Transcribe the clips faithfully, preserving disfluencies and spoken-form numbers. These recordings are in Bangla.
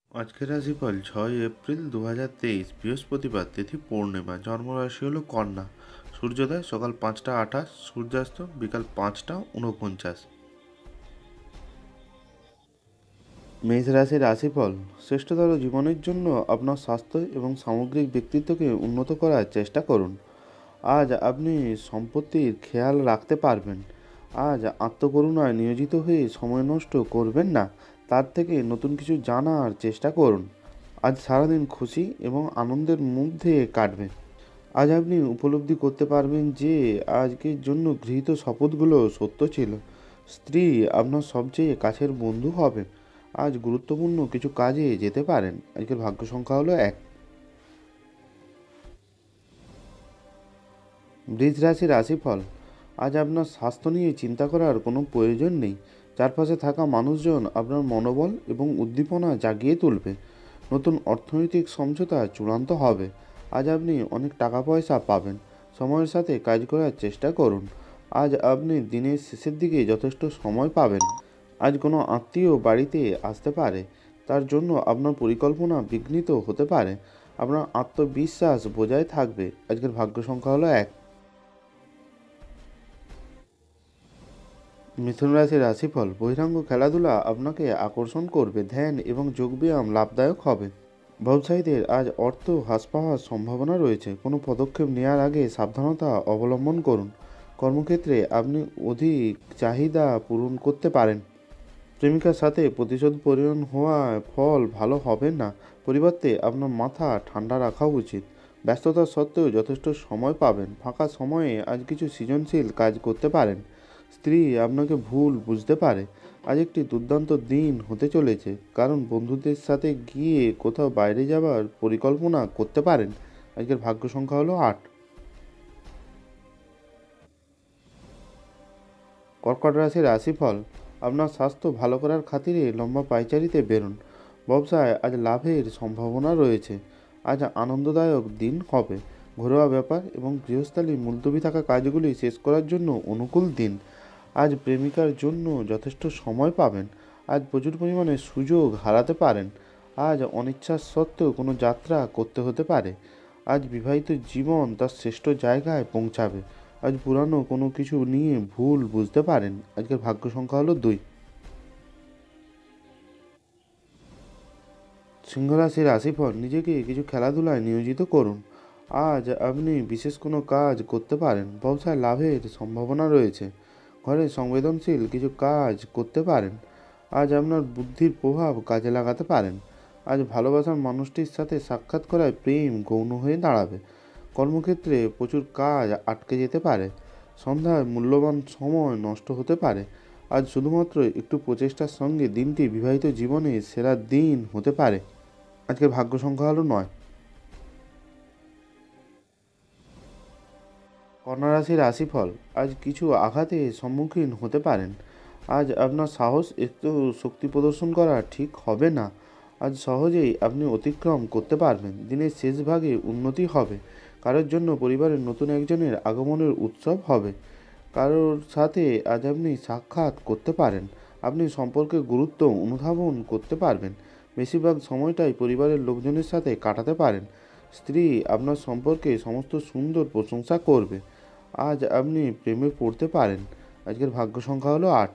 আজকের রাশিফল ছয় এপ্রিল দু হাজার তেইশ বৃহস্পতিবার, তিথি পূর্ণিমা, জন্মরাশি হলো কন্যা। সূর্যোদয় সকাল পাঁচটা আঠাশ, সূর্যাস্ত বিকাল পাঁচটা উনপঞ্চাশ। মেষ রাশির রাশিফল। শ্রেষ্ঠতর জীবনের জন্য আপনার স্বাস্থ্য এবং সামগ্রিক ব্যক্তিত্বকে উন্নত করার চেষ্টা করুন। আজ আপনি সম্পত্তির খেয়াল রাখতে পারবেন। আজ আত্মকরুণায় নিয়োজিত হয়ে সময় নষ্ট করবেন না, তার থেকে নতুন কিছু জানার চেষ্টা করুন। আজ সারাদিন খুশি এবং আনন্দের মধ্যে কাটবে। আজ আপনি উপলব্ধি করতে পারবেন যে আজকের জন্য গৃহীত শপথগুলো সত্য ছিল। স্ত্রী আপনার সবচেয়ে কাছের বন্ধু হবে। আজ গুরুত্বপূর্ণ কিছু কাজে যেতে পারেন। আজকের ভাগ্য সংখ্যা হলো এক। বৃষ রাশির রাশিফল। আজ আপনার স্বাস্থ্য নিয়ে চিন্তা করার কোনো প্রয়োজন নেই। চারপাশে থাকা মানুষজন আপনার মনোবল এবং উদ্দীপনা জাগিয়ে তুলবে। নতুন অর্থনৈতিক সমঝোতা চূড়ান্ত হবে। আজ আপনি অনেক টাকা পয়সা পাবেন। সময়ের সাথে কাজ করার চেষ্টা করুন। আজ আপনি দিনের শেষের দিকে যথেষ্ট সময় পাবেন। আজ কোনো আত্মীয় বাড়িতে আসতে পারে, তার জন্য আপনার পরিকল্পনা বিঘ্নিত হতে পারে। আপনার আত্মবিশ্বাস বজায় থাকবে। আজকের ভাগ্য সংখ্যা হলো এক। মিথুন রাশির রাশিফল। বহিরাঙ্গ খেলাধুলা আপনাকে আকর্ষণ করবে। ধ্যান এবং যোগব্যায়াম লাভদায়ক হবে। ব্যবসায়ীদের আজ অর্থ হ্রাস পাওয়ার সম্ভাবনা রয়েছে। কোনো পদক্ষেপ নেওয়ার আগে সাবধানতা অবলম্বন করুন। কর্মক্ষেত্রে আপনি অধিক চাহিদা পূরণ করতে পারেন। প্রেমিকার সাথে প্রতিশোধ পরিণত হওয়ায় ফল ভালো হবে না। পরিবর্তে আপনার মাথা ঠান্ডা রাখা উচিত। ব্যস্ততা সত্ত্বেও যথেষ্ট সময় পাবেন। ফাঁকা সময়ে আজ কিছু সৃজনশীল কাজ করতে পারেন। স্ত্রী আপনাকে ভুল বুঝতে পারে। আজ একটি দুর্দান্ত দিন হতে চলেছে, কারণ বন্ধুদের সাথে গিয়ে কোথাও বাইরে যাওয়ার পরিকল্পনা করতে পারেন। আজকের ভাগ্য সংখ্যা হলো আট। কর্কট রাশির রাশিফল। আপনার স্বাস্থ্য ভালো করার খাতিরে লম্বা পায়চারিতে বেরোন। ব্যবসায় আজ লাভের সম্ভাবনা রয়েছে। আজ আনন্দদায়ক দিন হবে। ঘরোয়া ব্যাপার এবং গৃহস্থালী মুলতবি থাকা কাজগুলি শেষ করার জন্য অনুকূল দিন। আজ প্রেমিকার জন্য যথেষ্ট সময় পাবেন। আজ প্রচুর পরিমাণে সুযোগ হারাতে পারেন। আজ অনিচ্ছা সত্ত্বেও কোনো যাত্রা করতে হতে পারে। আজ বিবাহিত জীবন তার শ্রেষ্ঠ জায়গায় পৌঁছাবে। আজ পুরানো কোনো কিছু নিয়ে ভুল বুঝতে পারেন। আজকের ভাগ্য সংখ্যা হলো দুই। সিংহ রাশির রাশিফল। নিজেকে কিছু খেলাধুলায় নিয়োজিত করুন। আজ আপনি বিশেষ কোনো কাজ করতে পারেন। ব্যবসায় লাভের সম্ভাবনা রয়েছে। ঘরে সংবেদনশীল কিছু কাজ করতে পারেন। আজ আপনার বুদ্ধির প্রভাব কাজে লাগাতে পারেন। আজ ভালোবাসার মানুষটির সাথে সাক্ষাৎ করায় প্রেম গৌণ হয়ে দাঁড়াবে। কর্মক্ষেত্রে প্রচুর কাজ আটকে যেতে পারে। সন্ধ্যায় মূল্যবান সময় নষ্ট হতে পারে। আজ শুধুমাত্র একটু প্রচেষ্টার সঙ্গে দিনটি বিবাহিত জীবনে সেরা দিন হতে পারে। আজকের ভাগ্য সংখ্যা হলো নয়। কন্যা রাশির রাশিফল। আজ কিছু আঘাতে সম্মুখীন হতে পারেন। আজ আপনার সাহস একটু শক্তি প্রদর্শন করা ঠিক হবে না। আজ সহজেই আপনি অতিক্রম করতে পারবেন। দিনের শেষ ভাগে উন্নতি হবে। কারোর জন্য পরিবারের নতুন একজনের আগমনের উৎসব হবে। কারোর সাথে আজ আপনি সাক্ষাৎ করতে পারেন। আপনি সম্পর্কে গুরুত্ব অনুধাবন করতে পারবেন। বেশিরভাগ সময়টাই পরিবারের লোকজনের সাথে কাটাতে পারেন। স্ত্রী আপনার সম্পর্কে সমস্ত সুন্দর প্রশংসা করবে। আজ আপনি প্রেমে পড়তে পারেন। আজকের ভাগ্য সংখ্যা হলো আট।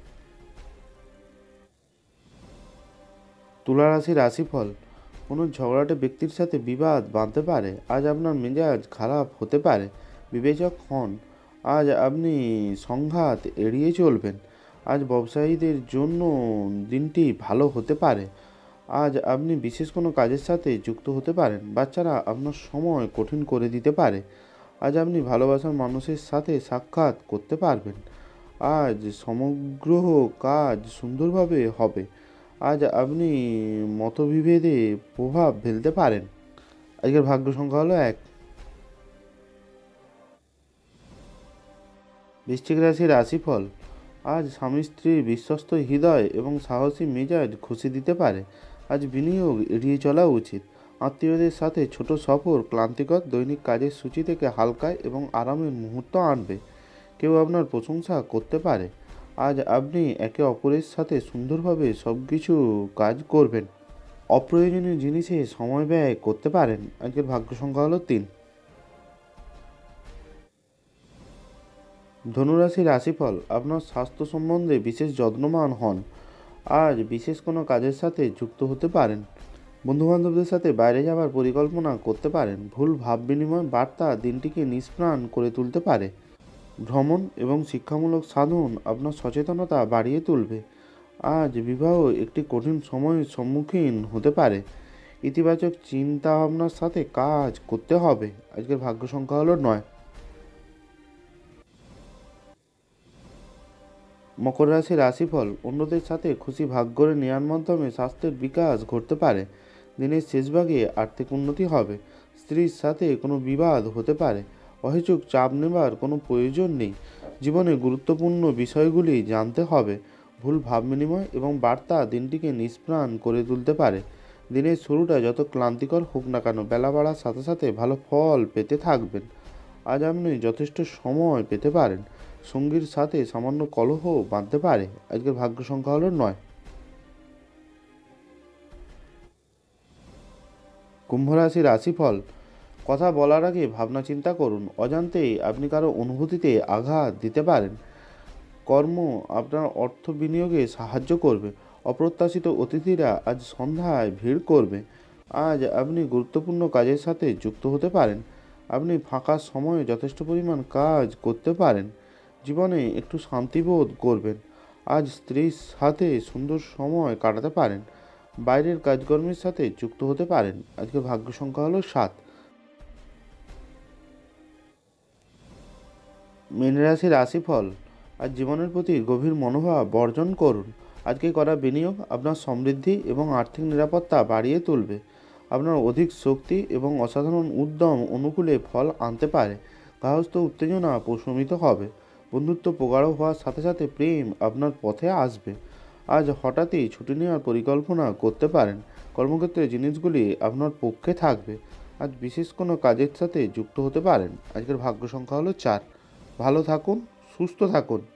তুলা রাশির রাশিফল। কোনো ঝগড়াটে ব্যক্তির সাথে বিবাদ বাঁধতে পারে। আজ আপনার মেজাজ খারাপ হতে পারে। বিবেচক হন। আজ আপনি সংঘাত এড়িয়ে চলবেন। আজ ব্যবসায়ীদের জন্য দিনটি ভালো হতে পারে। আজ আপনি বিশেষ কোনো কাজের সাথে যুক্ত হতে পারেন। বাচ্চারা আপনার সময় কঠিন করে দিতে পারে। আজ আপনি ভালোবাসার মানুষের সাথে সাক্ষাৎ করতে পারবেন। আজ সমগ্র কাজ সুন্দরভাবে হবে। আজ আপনি মতবিভেদে প্রভাব ফেলতে পারেন। আজকের ভাগ্য সংখ্যা হলো এক। বৃশ্চিক রাশির রাশিফল। আজ স্বামী স্ত্রীর বিশ্বস্ত হৃদয় এবং সাহসী মেজাজ খুশি দিতে পারে। আজ বিনিয়োগ এড়িয়ে চলা উচিত। আত্মীয়দের সাথে ছোট সফর ক্লান্তিকর দৈনিক কাজের সূচি থেকে হালকা এবং আরামের মুহূর্ত আনবে। কেউ আপনার প্রশংসা করতে পারে। আজ আপনি একে অপরের সাথে সুন্দরভাবে সব কিছু কাজ করবেন। অপ্রয়োজনীয় জিনিসে সময় ব্যয় করতে পারেন। আজকের ভাগ্য সংখ্যা হলো তিন। ধনুরাশি রাশিফল, আপনার স্বাস্থ্য সম্বন্ধে বিশেষ যত্নবান হন। আজ বিশেষ কোনো কাজের সাথে যুক্ত হতে পারেন। বন্ধুবান্ধবদের সাথে বাইরে যাওয়ার পরিকল্পনা করতে পারেন। ভুল ভাব বিনিময় বার্তা দিনটিকে নিষ্প্রাণ করে তুলতে পারে। ভ্রমণ এবং শিক্ষামূলক সাধন আপনার সচেতনতা বাড়িয়ে তুলবে। আজ বিবাহ একটি কঠিন সময়ের সম্মুখীন হতে পারে। ইতিবাচক চিন্তা ভাবনার সাথে কাজ করতে হবে। আজকের ভাগ্য সংখ্যা হলো নয়। মকর রাশি রাশিফল, অন্যদের সাথে খুশি ভাগ করে নেওয়ার মাধ্যমে স্বাস্থ্যের বিকাশ ঘটতে পারে। দিনের শেষভাগে আর্থিক উন্নতি হবে। স্ত্রীর সাথে কোনো বিবাদ হতে পারে। অহেতুক চাপ নেবার কোনো প্রয়োজন নেই। জীবনে গুরুত্বপূর্ণ বিষয়গুলি জানতে হবে। ভুল ভাব বিনিময় এবং বার্তা দিনটিকে নিষ্প্রাণ করে তুলতে পারে। দিনের শুরুটা যত ক্লান্তিকর হোক না কেন, বেলা বাড়ার সাথে সাথে ভালো ফল পেতে থাকবেন। আজ আপনি যথেষ্ট সময় পেতে পারেন। সঙ্গীর সাথে সামান্য কলহ বাঁধতে পারে। আজকের ভাগ্য সংখ্যা হলো নয়। কুম্ভ রাশি রাশিফল, কথা বলার আগে ভাবনা চিন্তা করুন। অজান্তেই আপনি কারো অনুভূতিতে আঘাত দিতে পারেন। কর্ম আপনার অর্থ বিনিয়োগে সাহায্য করবে। অপ্রত্যাশিত অতিথিরা আজ সন্ধ্যায় ভিড় করবে। আজ আপনি গুরুত্বপূর্ণ কাজের সাথে যুক্ত হতে পারেন। আপনি ফাঁকা সময়ে যথেষ্ট পরিমাণ কাজ করতে পারেন। জীবনে একটু শান্তিবোধ করবেন। আজ স্ত্রীর সাথে সুন্দর সময় কাটাতে পারেন। বাইরের কাজকর্মের সাথে যুক্ত হতে পারেন। আজকে ভাগ্য সংখ্যা হলো সাত। মীন রাশি রাশিফল, আজ জীবনের প্রতি গভীর মনোভাব বর্জন করুন। আজকে করা বিনিয়োগ আপনার সমৃদ্ধি এবং আর্থিক নিরাপত্তা বাড়িয়ে তুলবে। আপনার অধিক শক্তি এবং অসাধারণ উদ্যম অনুকূলে ফল আনতে পারে। গার্হস্থ্য উত্তেজনা প্রশমিত হবে। বন্ধুত্ব প্রগাঢ় হওয়ার সাথে সাথে প্রেম আপনার পথে আসবে। আজ হঠাৎই ছুটি নেওয়ার পরিকল্পনা করতে পারেন। কর্মক্ষেত্রে জিনিসগুলি আপনার পক্ষে থাকবে। আজ বিশেষ কোনো কাজের সাথে যুক্ত হতে পারেন। আজকের ভাগ্য সংখ্যা হলো চার। ভালো থাকুন, সুস্থ থাকুন।